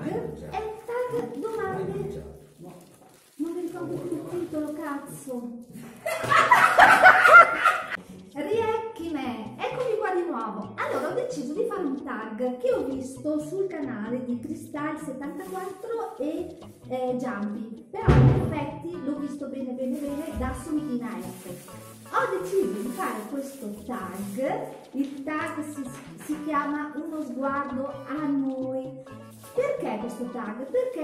tag domande. Non mi ricordo più il titolo, cazzo. Riecchi me, eccomi qua di nuovo. Allora ho deciso di fare un tag che ho visto sul canale di Crystal74 e Jumpy, però in effetti l'ho visto bene da Sontina F. Ho deciso di fare questo tag, il tag si chiama Uno sguardo a noi. Perché questo tag? Perché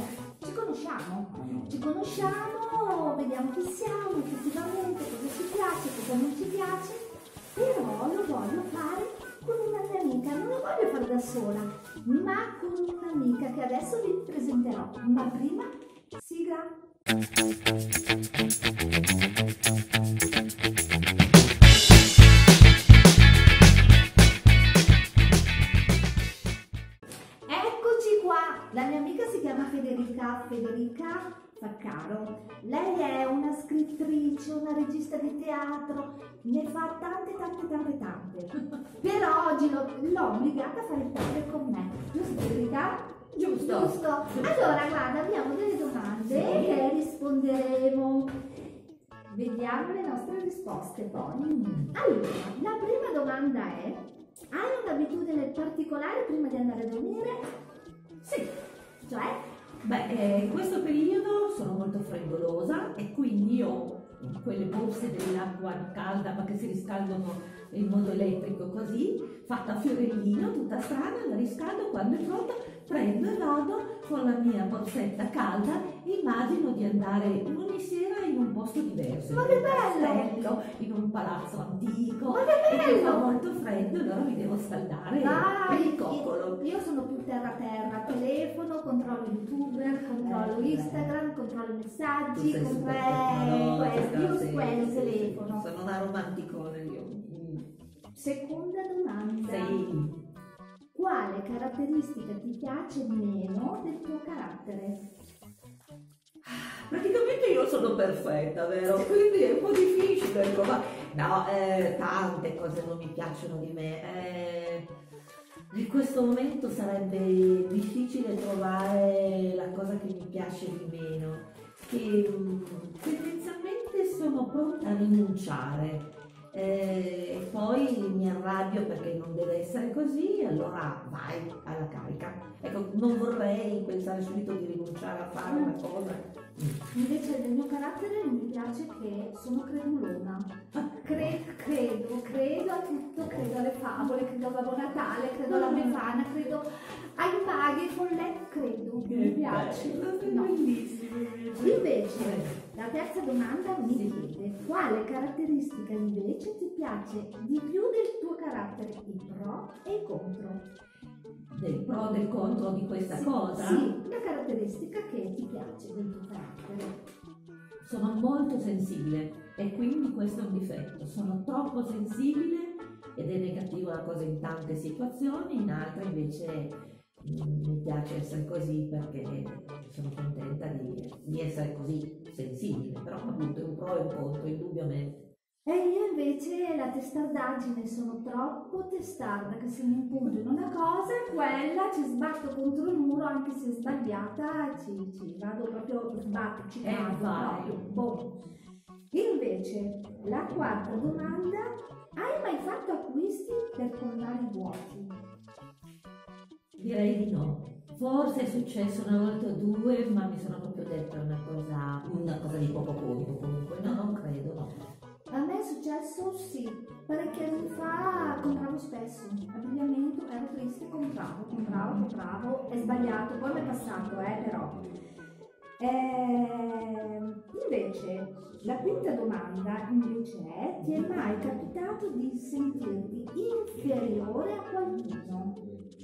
ci conosciamo, vediamo chi siamo effettivamente, cosa ci piace, cosa non ci piace, però lo voglio fare con una mia amica, non lo voglio fare da sola, ma con un'amica che adesso vi presenterò, ma prima sigla. La mia amica si chiama Federica Faccaro. Lei è una scrittrice, una regista di teatro, ne fa tante. Però oggi l'ho obbligata a fare il tag con me. Giusto, Federica? Giusto. Allora, guarda, abbiamo delle domande che risponderemo. Vediamo le nostre risposte poi. Allora, la prima domanda è: hai un'abitudine particolare prima di andare a dormire? Sì, cioè? In questo periodo sono molto freddolosa e quindi ho quelle borse dell'acqua calda ma che si riscaldano in modo elettrico così, fatta a fiorellino, tutta strana, la riscaldo, quando è pronta prendo e vado con la mia borsetta calda, immagino di andare ogni sera in un posto diverso, ma che bello! In un palazzo antico, ma che bello! E che fa molto freddo, allora mi devo scaldare il coccolo. Io sono più terra, telefono, controllo YouTuber, controllo Instagram, controllo messaggi, io su quello telefono. Sono una romanticone io. Seconda domanda. Sì. Quale caratteristica ti piace meno del tuo carattere? Praticamente io sono perfetta, vero? Quindi è un po' difficile trovare. Tante cose non mi piacciono di me. In questo momento sarebbe difficile trovare la cosa che mi piace di meno. Che tendenzialmente sono pronta a rinunciare. Poi mi arrabbio perché non deve essere così, allora vai alla carica. Ecco, non vorrei pensare subito di rinunciare a fare una cosa. Invece del mio carattere non mi piace che sono credulona. Credo a tutto, credo alle favole, credo a Babbo Natale, credo alla Befana, credo ai maghi, ai folletti, credo. Mi piace. No. Bellissimo. Invece, la terza domanda mi chiede: quale caratteristica invece ti piace di più del tuo carattere? I pro e i contro. Del pro e del contro di questa cosa? Sì, la caratteristica che ti piace del tuo carattere. Sono molto sensibile e quindi questo è un difetto. Sono troppo sensibile ed è negativa la cosa in tante situazioni, in altre invece mi piace essere così perché sono contenta di essere così sensibile, però appunto è un pro e un contro, indubbiamente. E io invece la testardaggine, sono troppo testarda che se mi impunto in una cosa, quella ci sbatto contro il muro, anche se sbagliata, ci vado proprio, ci cado proprio, boh. Invece, la quarta domanda: hai mai fatto acquisti per colmare i vuoti? Direi di no. Forse è successo una volta o due, ma mi sono proprio detta una cosa di poco conto, comunque no, non credo, no. A me è successo, sì, parecchi anni fa compravo spesso, abbigliamento, ero triste, compravo, è sbagliato, poi mi è passato, però. Invece, la quinta domanda invece è: ti è mai capitato di sentirti inferiore a qualcuno?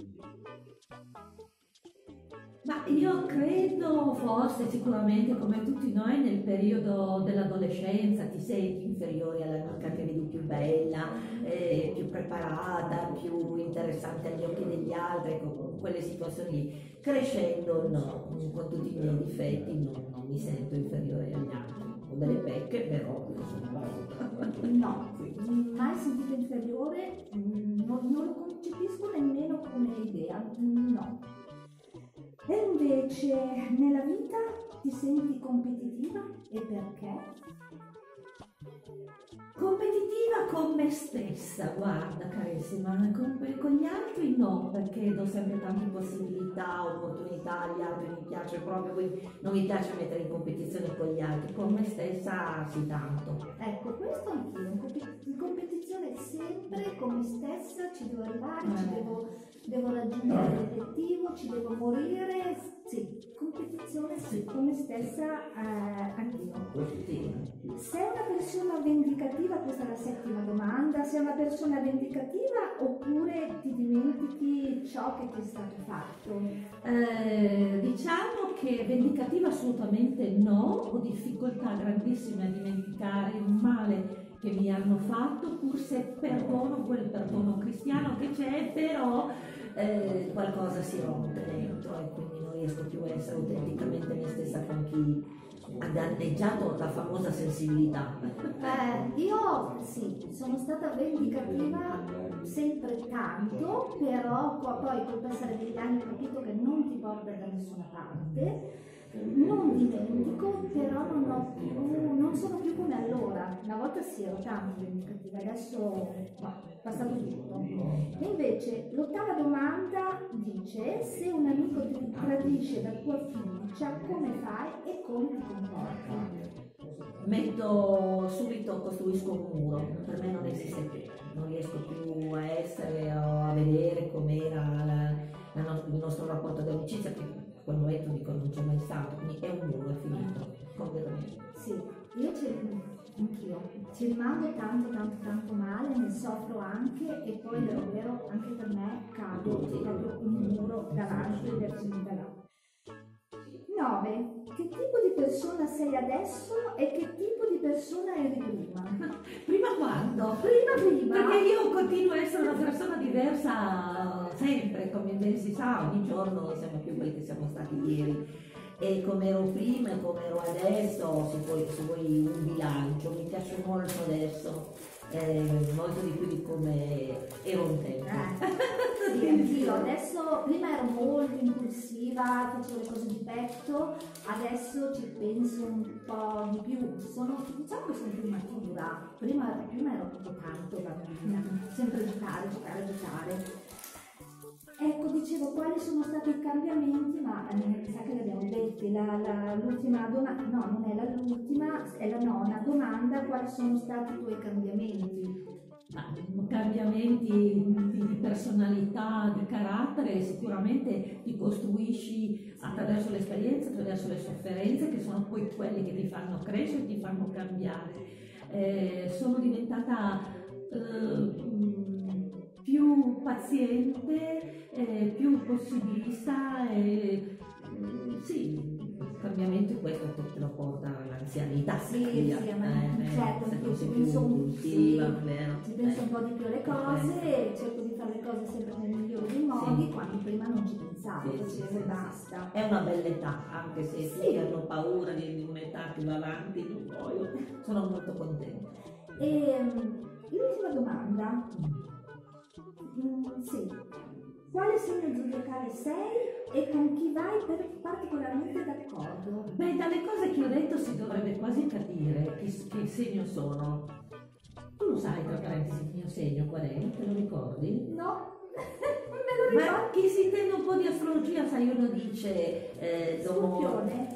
Ma io credo, forse, sicuramente, come tutti noi, nel periodo dell'adolescenza ti senti inferiore all'amica che vedi più bella, più preparata, più interessante agli occhi degli altri, con quelle situazioni lì. Crescendo, no, con tutti i miei difetti non mi sento inferiore agli altri. Ho delle pecche, però no, mai sentito inferiore, non lo concepisco nemmeno come idea, no. E invece nella vita ti senti competitiva e perché? Competitiva con me stessa, guarda carissima, con gli altri no, perché do sempre tante possibilità, opportunità, agli altri mi piace proprio, quindi non mi piace mettere in competizione con gli altri, con me stessa sì tanto. Ecco, questo anch'io, in competizione sempre con me stessa, ci devo arrivare, devo raggiungere l'obiettivo, ci devo morire, sì, competizione sì, con me stessa anch'io. Sì. Sei una persona vendicativa, questa è la settima domanda, sei una persona vendicativa oppure ti dimentichi ciò che ti è stato fatto? Diciamo che vendicativa assolutamente no, ho difficoltà grandissime a dimenticare il male che mi hanno fatto, pur se perdono quel perdono cristiano che c'è, però qualcosa si rompe dentro e quindi non riesco più a essere autenticamente me stessa con chi ha danneggiato la famosa sensibilità. Io sì, sono stata vendicativa sempre tanto, però poi col passare degli anni ho capito che non ti porta da nessuna parte. Non dimentico, però non sono più come allora. Una volta sì, ero tanto vendicativa, adesso è passato tutto. E invece l'ottava domanda dice: se un amico ti tradisce la tua fiducia, come fai e come ti comporti? Metto subito, costruisco un muro, per me non esiste più, non riesco più a essere o a vedere com'era il nostro rapporto di amicizia, che in quel momento dico non c'è mai stato, quindi è un muro, è finito, completamente. Sì, anch'io ci rimango tanto male, ne soffro anche e poi davvero anche per me cado proprio un muro davanti verso il là. 9. Che tipo di persona sei adesso e che tipo di persona eri prima? Prima quando? Prima. Perché io continuo a essere una persona diversa sempre, come ben si sa, ogni giorno non siamo più quelli che siamo stati ieri. E come ero prima e come ero adesso, se vuoi un bilancio, mi piace molto adesso, molto di più di come ero un tempo. Sì, anch'io. Adesso, prima ero molto impulsiva, facevo le cose di petto, adesso ci penso un po' di più. Diciamo che sono più matura. Prima ero proprio tanto bambina, sempre giocare. Ecco, dicevo quali sono stati i cambiamenti, ma mi sa che li abbiamo detti. L'ultima domanda, no, non è l'ultima, è la nona domanda: quali sono stati i tuoi cambiamenti? Cambiamenti di personalità, di carattere, sicuramente ti costruisci attraverso l'esperienza, attraverso le sofferenze, che sono poi quelle che ti fanno crescere, ti fanno cambiare. Sono diventata più paziente, più possibilista e sì, il cambiamento è questo che te lo porta all'anzianità. Sì, certo, sei ci più penso impulsiva, ci penso un po' di più alle cose, cerco di fare le cose sempre nel migliore dei modi, quando prima non ci pensavo, facevo e basta. È una bella età, anche se tutti hanno paura di un'età più avanti, non voglio, sono molto contenta. E l'ultima domanda, sì, quale segno zodiacale sei e con chi vai particolarmente d'accordo? Beh, dalle cose che ho detto si dovrebbe quasi capire che segno sono. Tu lo sai, tra parentesi, il mio segno qual è? Te lo ricordi? No, non me lo ricordo. Ma chi si intende un po' di astrologia, sai, uno dice... Scorpione?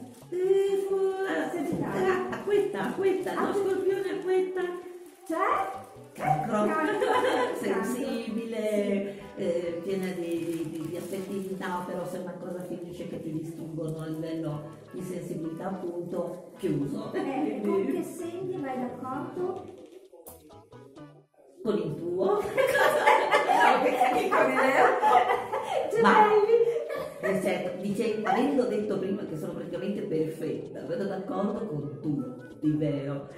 Acquetta, no, Scorpione, acquetta. Cioè? Cancro, sensibile, piena di affettività, però se una cosa finisce che ti distinguono a livello di sensibilità, appunto, chiuso. Con che segni vai d'accordo? Con il tuo. Ma certo, avendo detto prima che sono praticamente perfetta, vado d'accordo con tutti, vero?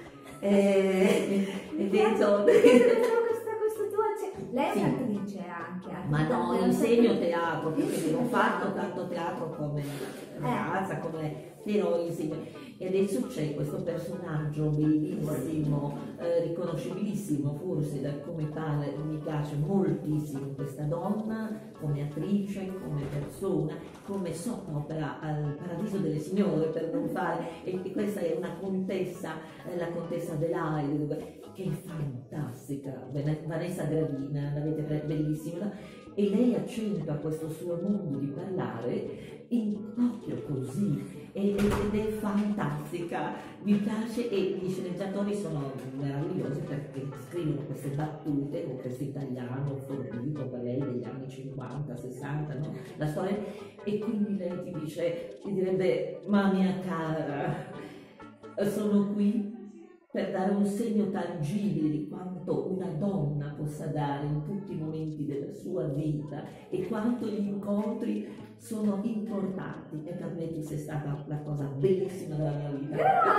Questa tua, lei è un'attrice anche. Ma no, insegno teatro, perché ho fatto tanto teatro come ragazza, come però insegno. E adesso c'è questo personaggio bellissimo, riconoscibilissimo forse da come parla, mi piace moltissimo questa donna come attrice, come persona, come soppopera al Paradiso delle Signore, per non fare, e questa è una contessa, la contessa Adelaide, che è fantastica, Vanessa Gravina, l'avete bellissima, e lei accentua questo suo mondo di parlare proprio così, ed è fantastica, mi piace, e gli sceneggiatori sono meravigliosi perché scrivono queste battute con questo italiano forbito per lei degli anni 50, 60, no? La storia, e quindi lei ti direbbe: ma mia cara, sono qui per dare un segno tangibile di quanto una donna possa dare in tutti i momenti della sua vita e quanto gli incontri sono importanti, e per me tu sei stata la cosa bellissima della mia vita.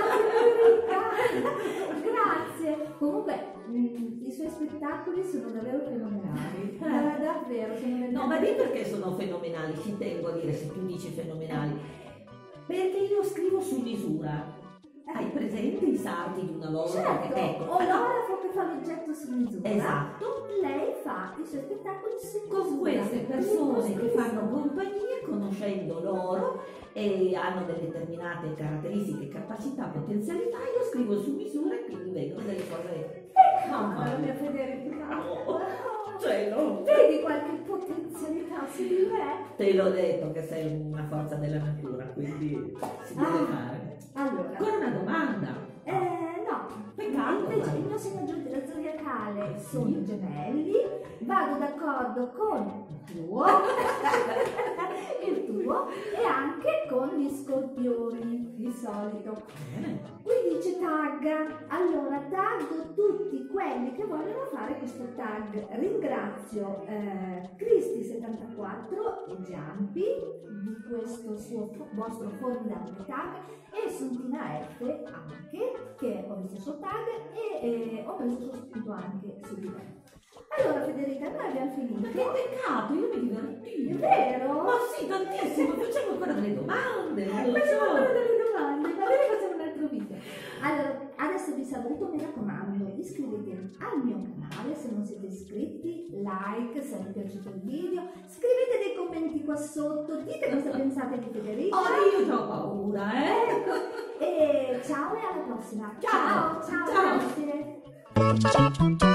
Grazie. Comunque i suoi spettacoli sono davvero fenomenali. Davvero, sono No, ma di perché sono fenomenali? Ci tengo a dire, se tu dici fenomenali, perché io scrivo su misura. Hai presente i sarti di una volta? Certo, Ecco, Laura fa l'oggetto su misura. esatto. Lei fa i suoi spettacoli su misura. Con queste persone che fanno compagnia, conoscendo loro e hanno delle determinate caratteristiche, capacità, potenzialità, io scrivo su misura e quindi vedo delle cose. Mamma mia, Federica. Cioè, no. Vedi qualche potenzialità su di me? Te l'ho detto che sei una forza della natura, quindi si deve fare. Allora, Ancora una domanda? no, Peccato. invece il mio segno zodiacale sono i gemelli, vado d'accordo con il tuo e anche con gli scorpioni, di solito. Qui dice tag, allora taggo tutti quelli che vogliono fare questo tag. Ringrazio Cristi74 e Giampi di questo vostro formidabile tag, e Sontina F anche, che ho visto il suo tag e ho preso il suo spunto anche su di me. Allora Federica, noi abbiamo finito. Ma che peccato, io mi divertivo. È vero? Ma sì, tantissimo, facciamo ancora delle domande. Facciamo ancora delle domande, magari facciamo un altro video. Allora, adesso vi saluto, mi raccomando, iscrivetevi al mio canale se non siete iscritti, like se vi è piaciuto il video, scrivete dei commenti qua sotto, dite cosa pensate di Federica. Oh, io ho paura, Ecco, e ciao e alla prossima. Ciao, Ciao, ciao. grazie.